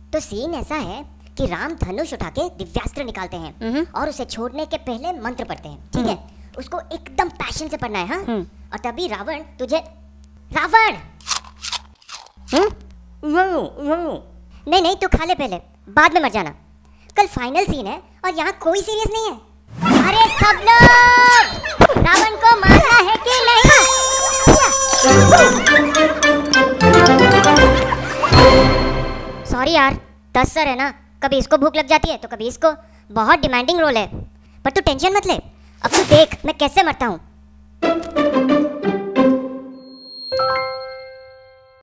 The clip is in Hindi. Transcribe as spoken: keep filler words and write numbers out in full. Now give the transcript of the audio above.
तो सीन ऐसा है कि राम धनुष उठा के दिव्यास्त्र निकालते हैं और उसे छोड़ने के पहले मंत्र पढ़ते हैं, ठीक है? उसको एकदम पैशन से पढ़ना है, हाँ? और तभी रावण तुझे रावण नहीं नहीं, तू खा ले पहले, बाद में मर जाना। कल फाइनल सीन है और यहाँ कोई सीरियस नहीं है। अरे सब लोग, रावण को मारना है कि नहीं? सॉरी यार, दस सर है ना, कभी इसको भूख लग जाती है तो कभी इसको। बहुत डिमांडिंग रोल है, पर तू टेंशन मत ले, अब तू देख मैं कैसे मरता हूँ।